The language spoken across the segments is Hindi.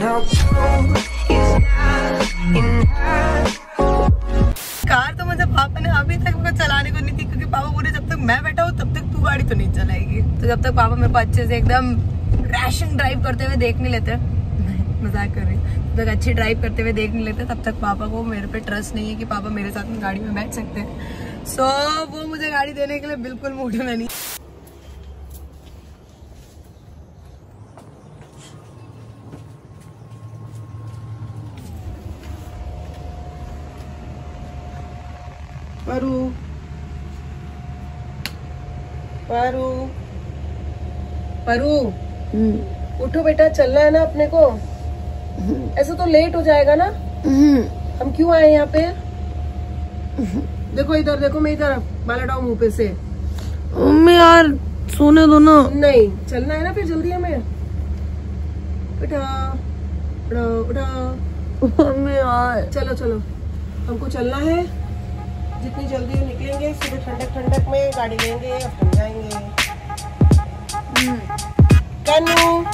कार तो मुझे पापा ने अभी तक मुझे चलाने को नहीं दी, क्योंकि पापा बोले जब तक मैं बैठा हूँ तब तक तू गाड़ी तो नहीं चलाएगी। तो जब तक पापा मेरे को अच्छे से एकदम रैशिंग ड्राइव करते हुए देख नहीं लेते, मजाक कर रही हूँ, जब तक अच्छी ड्राइव करते हुए देख नहीं लेते तब तक पापा को मेरे पे ट्रस्ट नहीं है कि पापा मेरे साथ में गाड़ी में बैठ सकते हैं। सो वो मुझे गाड़ी देने के लिए बिल्कुल मूड में नहीं। पारू पारू पारू उठो बेटा, चलना है ना अपने को। ऐसा तो लेट हो जाएगा ना। हम क्यों आए यहाँ पे? देखो इधर देखो, मैं इधर बाल हटाऊं मुंह पे से। मम्मी यार सोने दो ना। नहीं चलना है ना, फिर जल्दी हमें। उठा उठा उठा। मम्मी यार चलो चलो, हमको चलना है। जितनी जल्दी निकलेंगे, सुबह ठंडक ठंडक में गाड़ी लेंगे, अपन जाएंगे। कानू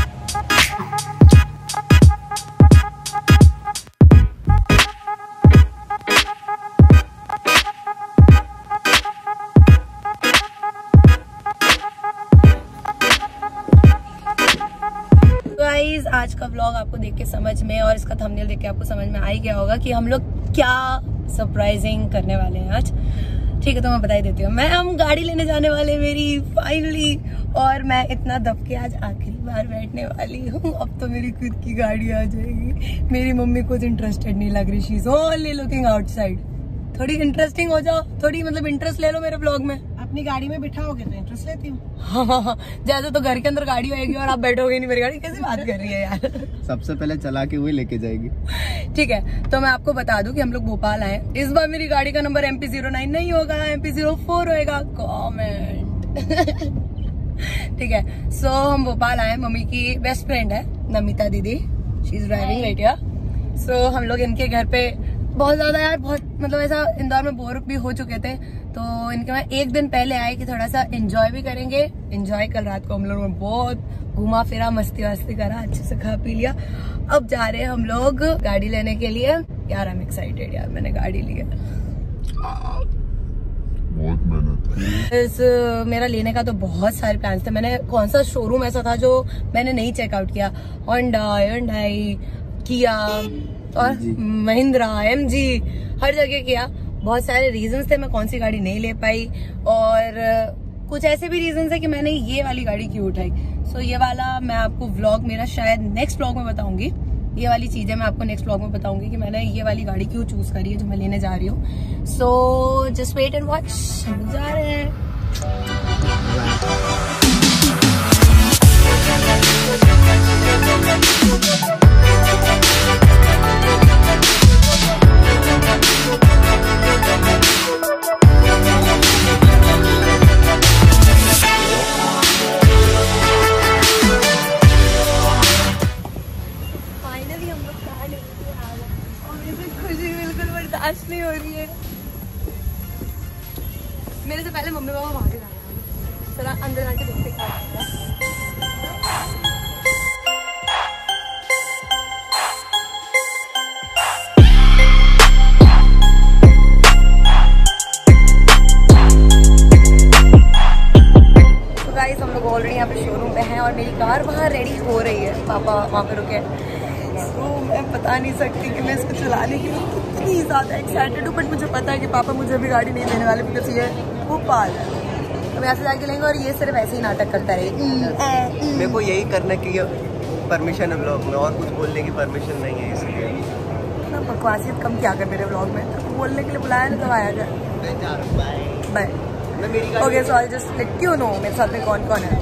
गाइस, आज का व्लॉग आपको देख के समझ में और इसका थंबनेल देख के आपको समझ में आ ही गया होगा कि हम लोग क्या सरप्राइजिंग करने वाले हैं आज। ठीक है, तो मैं बता ही देती हूँ। हम गाड़ी लेने जाने वाले मेरी फाइनली, और मैं इतना दब के आज आखिरी बार बैठने वाली हूँ। अब तो मेरी खुद की गाड़ी आ जाएगी। मेरी मम्मी कुछ इंटरेस्टेड नहीं लग रही, she is only looking outside. थोड़ी इंटरेस्टिंग हो जाओ, थोड़ी मतलब इंटरेस्ट ले लो मेरे ब्लॉग में। अपनी गाड़ी में बिठाओगे तो इंटरेस्ट लेती हूँ। हाँ, जैसे तो घर के अंदर गाड़ी होगी और आप बैठोगे नहीं मेरी गाड़ी। कैसी बात कर रही है यार। सबसे पहले चला के वही लेके जाएगी। ठीक है, तो मैं आपको बता दूं कि हम लोग भोपाल आए। इस बार मेरी गाड़ी का नंबर MP09 नहीं होगा, MP04 होएगा। कमेंट। ठीक है, सो हम भोपाल आए। मम्मी की बेस्ट फ्रेंड है नमिता दीदी, she is driving right here. So हम लोग इनके घर पे बहुत ज्यादा यार, बहुत मतलब ऐसा इंदौर में बोर भी हो चुके थे, तो इनके वहाँ एक दिन पहले आए कि थोड़ा सा एंजॉय भी करेंगे। एंजॉय कल रात को हम लोगों ने बहुत घूमा फिरा, मस्ती वस्ती करा, अच्छे से खा पी लिया। अब जा रहे हैं हम लोग गाड़ी लेने के लिए। यार आई एम एक्साइटेड यार, मैंने गाड़ी ली है। बहुत मेहनत। मेरा लेने का तो बहुत सारे प्लान्स थे। मैंने कौन सा शोरूम ऐसा था जो मैंने नहीं चेकआउट किया। होंडाई, किया और महिंद्रा, MG, हर जगह किया। बहुत सारे रीजंस थे मैं कौन सी गाड़ी नहीं ले पाई, और कुछ ऐसे भी रीजंस है कि मैंने ये वाली गाड़ी क्यों उठाई। सो ये वाला मैं आपको व्लॉग मेरा शायद नेक्स्ट व्लॉग में बताऊंगी। ये वाली चीजें मैं आपको नेक्स्ट व्लॉग में बताऊंगी कि मैंने ये वाली गाड़ी क्यों चूज करी है जो मैं लेने जा रही हूँ। So just wait and watch, हम जा रहे हैं। नहीं हो रही है। मेरे से पहले मम्मी पापा वहां के जाना है। चला अंदर जाके देखते क्या होता है। तो गाइस, हम लोग ऑलरेडी यहाँ पे शोरूम पे हैं और मेरी कार वहाँ रेडी हो रही है। पापा वहाँ पे रुके। तो मैं बता नहीं सकती कि मैं इसको चलाने के लिए कितनी ज़्यादा एक्साइटेड हूँ, बट मुझे पता है कि पापा मुझे भी गाड़ी नहीं देने वाले, बिकॉज ये भोपाल है। हम यहाँ से जाके लेंगे और ये सिर्फ ऐसे ही नाटक करता रहे। मेरे को यही करने की परमिशन है ब्लॉग में, और कुछ बोलने की परमिशन नहीं है, इसलिए ना बकवासियत कम क्या कर मेरे ब्लॉग में। तो बोलने के लिए बुलाया ना, तब आया कर। Bye. Okay, so I just let you know मेरे साथ में कौन कौन है।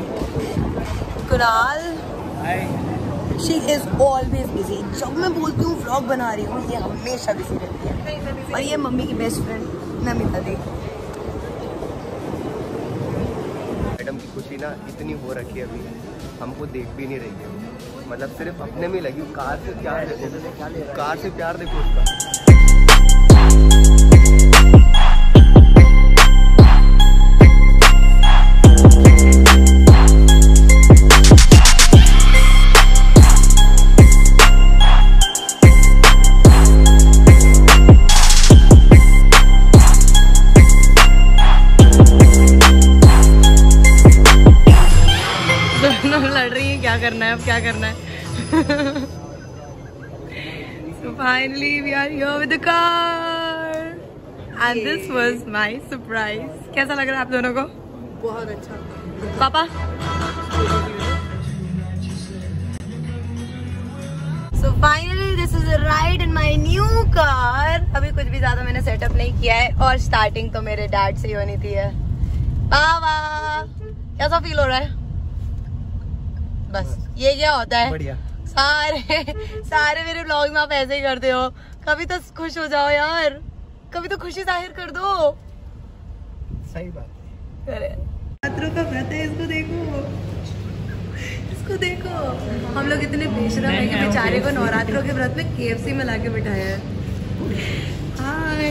Kunal, she is always busy. जब मैं बोलती हूँ व्लॉग बना रही हूँ, ये हमेशा बिजी रहती है। और ये मम्मी की बेस्ट फ्रेंड नमिता दी। मैडम की खुशी ना इतनी हो रखी है, अभी हमको देख भी नहीं रही है। मतलब सिर्फ अपने में लगी। कार से प्यार देखो, कार से प्यार देखो उसका। लड़ रही है क्या करना है, अब क्या करना है। So finally we are here with the car and this was my surprise. कैसा लग रहा है आप दोनों को? बहुत अच्छा पापा। So finally this is a ride in my new car. अभी कुछ भी ज्यादा मैंने सेटअप नहीं किया है और स्टार्टिंग तो मेरे डैड से ही होनी थी। पापा कैसा फील हो रहा है? बस ये क्या होता है? बढ़िया। सारे मेरे व्लॉग में आप ऐसे ही करते हो। कभी तो खुश हो जाओ यार, कभी तो खुशी जाहिर कर दो। सही बात है। नवरात्रों का व्रत है, इसको देखो, इसको देखो। हम लोग इतने बेशरम है कि बेचारे को नवरात्रों के व्रत में KFC में लाके बिठाया है। हाय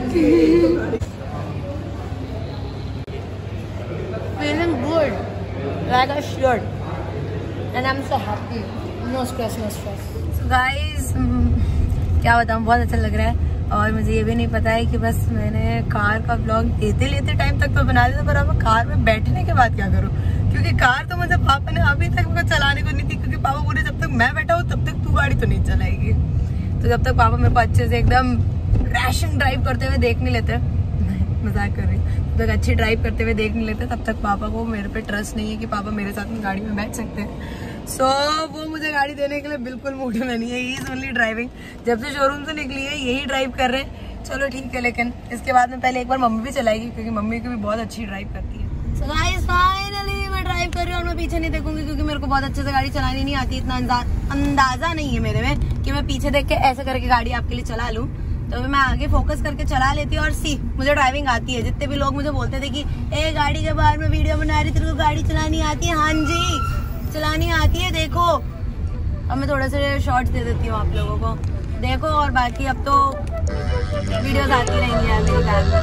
feeling good like I should and I'm so happy. No stress, no stress. So guys, क्या बताऊँ, बहुत अच्छा लग रहा है। और मुझे ये भी नहीं पता है कि बस मैंने कार का ब्लॉग लेते टाइम तक तो बना दिया, पर अब कार में बैठने के बाद क्या करूँ, क्योंकि कार तो मुझे पापा ने अभी तक मुझे चलाने को नहीं थी, क्योंकि पापा बोले जब तक मैं बैठा हूँ तब तक तू गाड़ी तो नहीं चलाएगी। तो जब तक पापा मेरे को अच्छे से एकदम रैशिंग ड्राइव करते हुए देख नहीं लेते, मजाक कर रही हूँ, जब तक अच्छी ड्राइव करते हुए देख नहीं लेते तब तक पापा को मेरे पे ट्रस्ट नहीं है कि पापा मेरे साथ में गाड़ी में बैठ सकते हैं। सो वो मुझे गाड़ी देने के लिए बिल्कुल मूड में नहीं है। He is only driving. जब से शोरूम से निकली है यही ड्राइव कर रहे हैं। चलो ठीक है, लेकिन इसके बाद में पहले एक बार मम्मी भी चलाएगी, क्योंकि मम्मी की भी बहुत अच्छी ड्राइव करती है। So guys, finally मैं ड्राइव कर रही हूँ और मैं पीछे नहीं देखूंगी, क्योंकि मेरे को बहुत अच्छे से गाड़ी चलानी नहीं आती। इतना अंदाजा नहीं है मेरे में कि मैं पीछे देख के ऐसे करके गाड़ी आपके लिए चला लूँ। तो मैं आगे फोकस करके चला लेती हूँ। और मुझे ड्राइविंग आती है। जितने भी लोग मुझे बोलते थे कि ए गाड़ी के बाहर में वीडियो बना रही, तेरे को गाड़ी चलानी आती है? हाँ जी, चलानी आती है। देखो अब मैं थोड़े से शॉर्ट्स दे देती हूँ आप लोगों को, देखो। और बाकी अब तो वीडियोस आती रहेंगी यार मेरे चैनल में।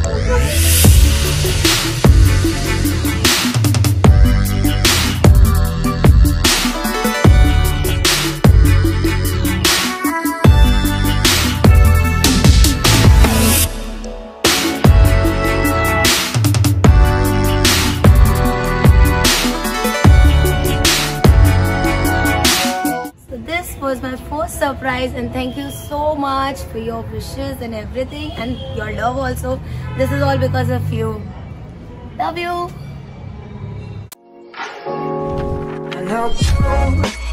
Was my first surprise, and thank you so much for your wishes and everything, and your love also. This is all because of you. Love you.